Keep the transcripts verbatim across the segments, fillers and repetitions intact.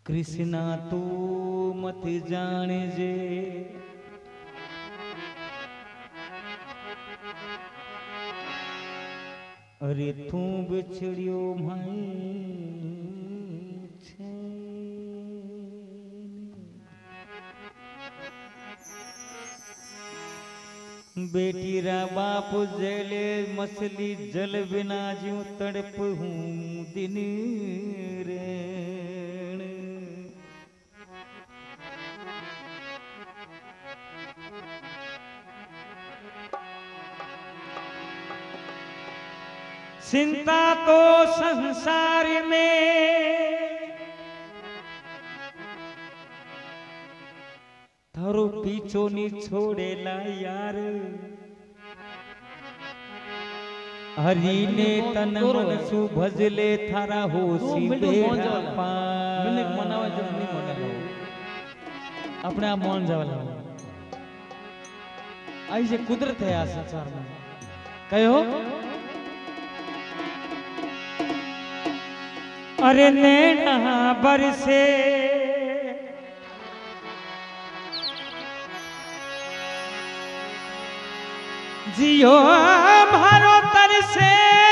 कृष्णा तू मत जाने जे अरे तू बिछड़ियो भाई बेटी रा बाप जेले मछली जल बिना ज्यों तड़प हूँ दिन रेण चिंता तो संसार में थारो पीछो नी छोड़ेला यार हरी ने तन मन सु भजले थारा होशी बेरा पार मिले मनावे जब नहीं मनावे अपने आप मान जावला आई जे कुदरत है आ संसार में कहो अरे नैना बरसे जियो मारो तरसे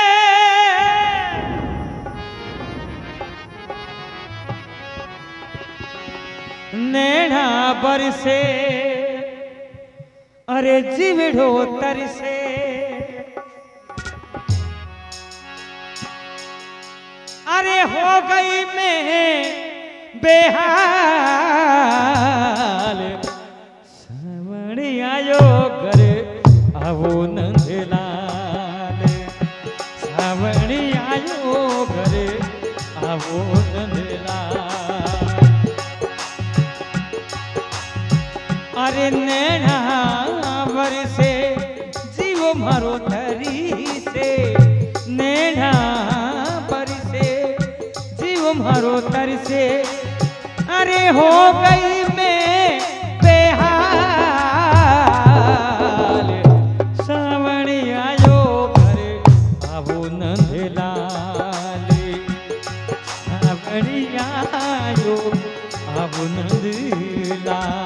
नैना बरसे अरे जीवड़ो तरसे अरे हो गई मैं बेहाल सावण आयो घर आवो नंदलाल सावण आयो घर आवो नंदलाल अरे नैना बरसे जीवो मारो धरी से नैना मारो तरसे अरे हो गई मैं बेहाल सावण आयो घर आवो नंदलाल सावण आयो आवो नंदलाल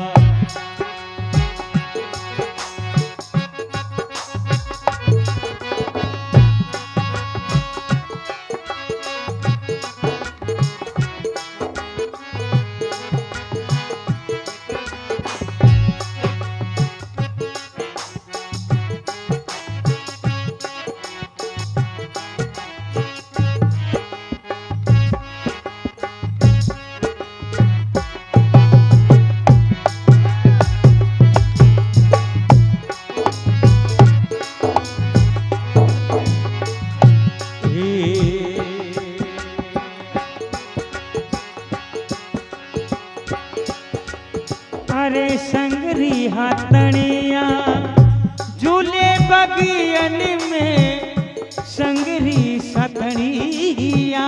अरे संगरी हाथनिया झूले बगियन में संगरी सतनिया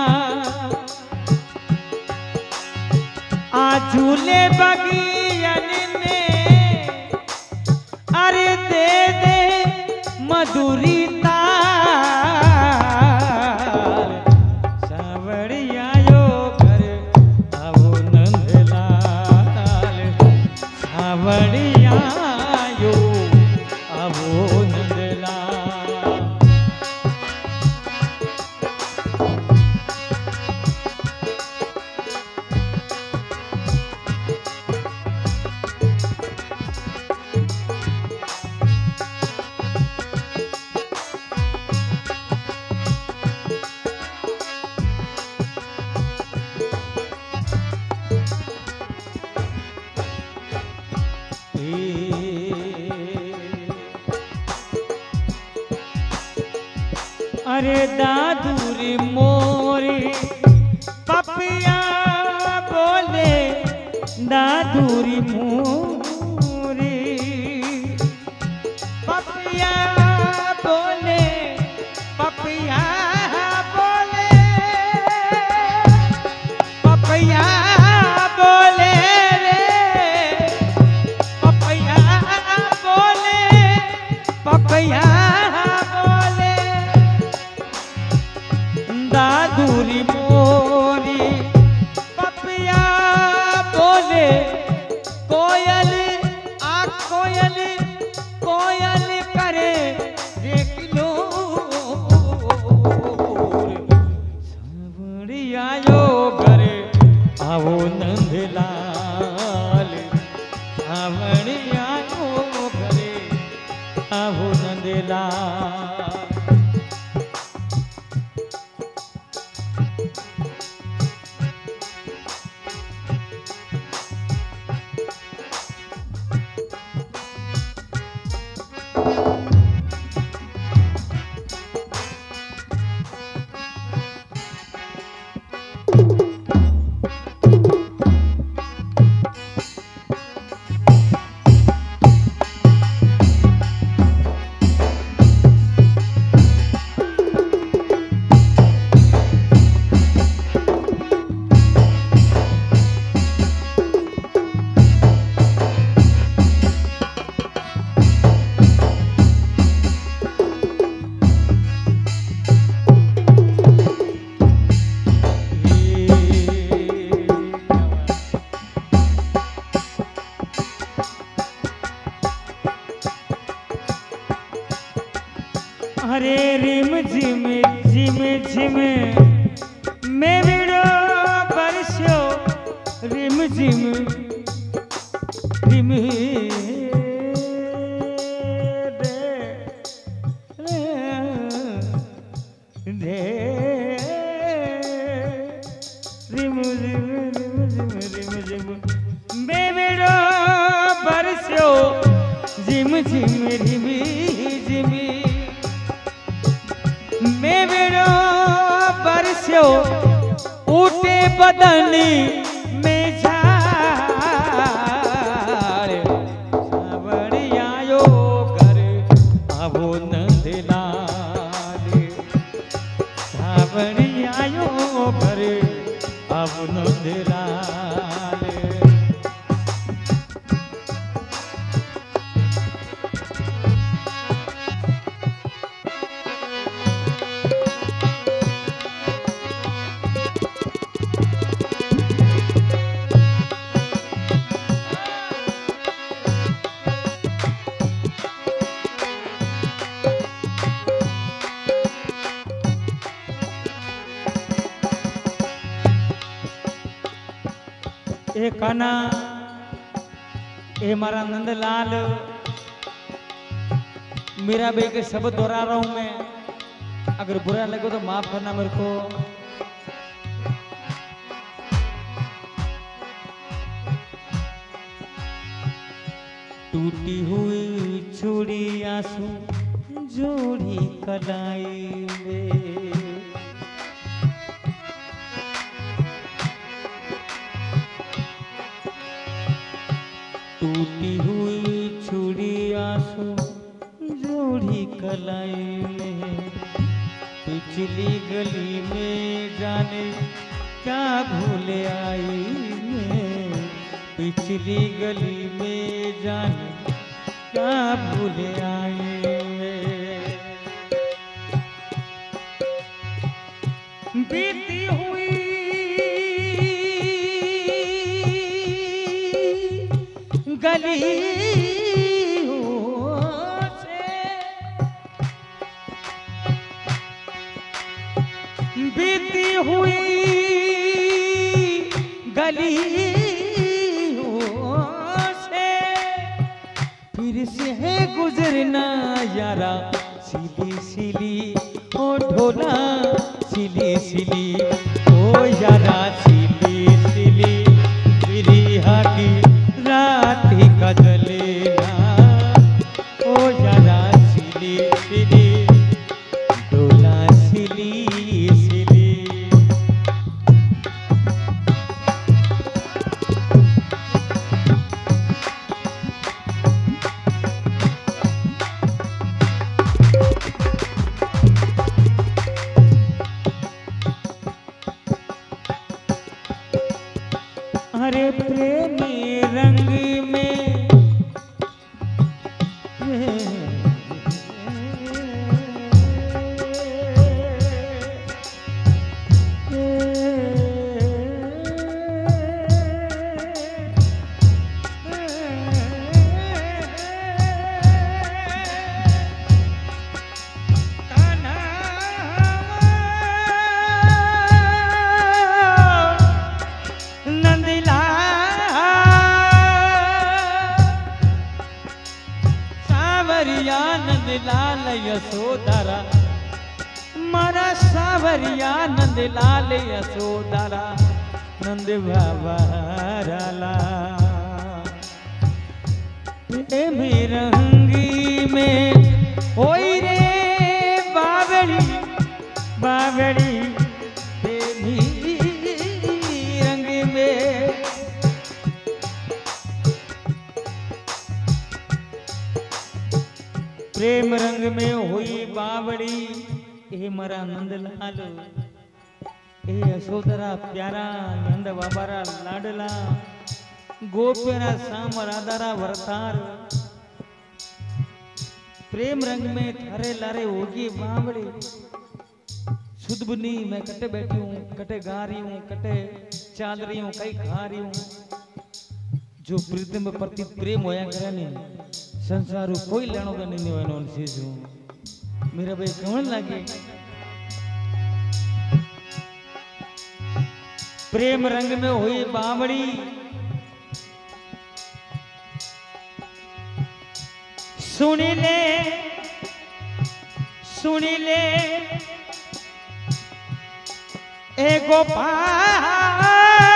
आ झूले बगियन में अरे दे दे मधुरी अरे दादूरी मोरी पपिया बोले दादूरी मोरी पपिया बोले पपिया बोले पपिया बोले रे पपिया बोले पपिया दादूरी मोरी पपिया हरे रिम झिम झिम झिम मैं विड़ो बरस्यो रिम झिम रिम रे रिम झिम रिम झिम रिम झिम मैं विड़ो बरस्यो झिम झिम रिम झिम मैं विड़ो बरस्यो ऊटे बदनी में झाड़ सावण आयो घर आवो नंदलाल सावण आयो घर आवो नंदलाल ए काना ए मारा नंदलाल मेरा बे के शब्द दोहरा रहा हूं मैं, अगर बुरा लगे तो माफ करना मेरे को। टूटी हुई छुड़ी आंसू जोड़ी कलाई में टूटी हुई छुड़ी आंसू जोड़ी कलाई में पिछली गली में जाने क्या भूल आई मैं पिछली गली में जाने क्या भूल आई मैं बीती हुई गलियों से बीती हुई गलियों से फिर से है गुजरना यारा सिली सिली ओ ढोला सिली सिली ओ यारा सिली सिली मेरी हाथी राती का जलेना ओ यारा सिली सिली डोला सिली सिली हरे प्रेमी रंग में नंदलाल यशोदारा मारा सावरिया नंदलाल यशोदारा नंद बाबा राला प्रेमी रंगी में ओई रे बावड़ी बावड़ी प्रेमी रंग में प्रेम रंग में हुई बावड़ी ए मरा नंदलाल ए यशोदरा प्यारा नंद बाबारा लाडला गोपियरा साम राधारा वरतार प्रेम रंग में थारे लारे होगी बावड़ी सुधबनी मैं कटे बैठी हूँ कटे गा रही हूँ कटे चाल रही हूँ कई खा रही हूँ जो प्रीतम प्रति प्रेम होया करे ने संसार कोई लेनो का नहीं होनो चीज मेरा भाई कौन लगे प्रेम रंग में हुई बावड़ी सुनी ले सुनी ले ए गोपाल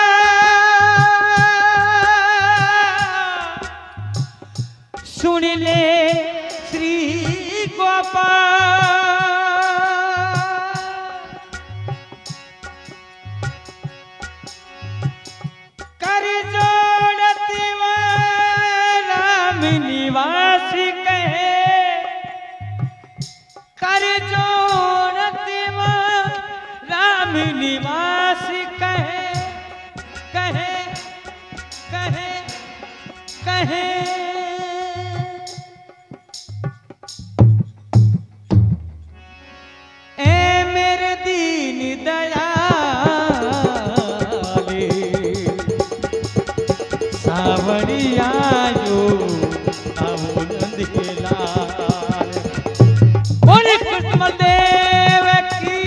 सुनी ले श्री गोपाल कर जोड़ती राम निवासी कहे कर जोड़ती राम निवासी कहे कहे कहे कहे सावरियायो आओ नंद के लाल बोले कृष्ण देव की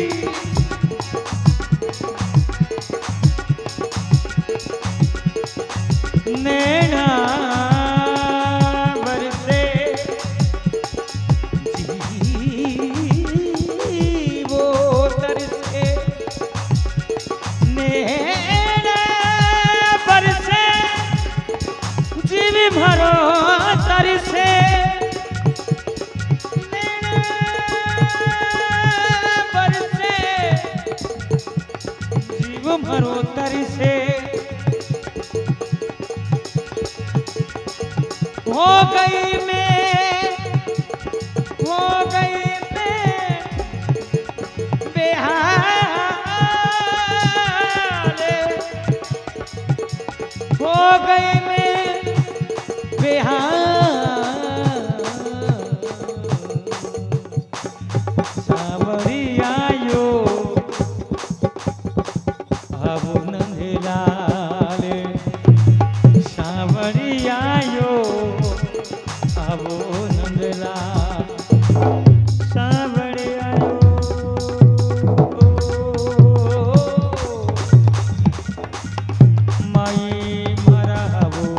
नैना बरसे जीवो तरसे नैना बरसे जीव भरो तरसे बरसे जीव भरो तरसे हो गई मैं हो गई मैं बेहाल हो गई मैं सावरियायो अब नंदलाल सावरियायो अब नंदलाल सावरियायो माई मरावो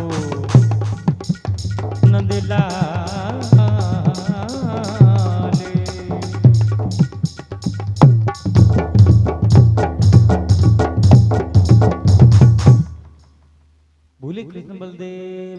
नंदलाल बोले कृष्ण बलदेव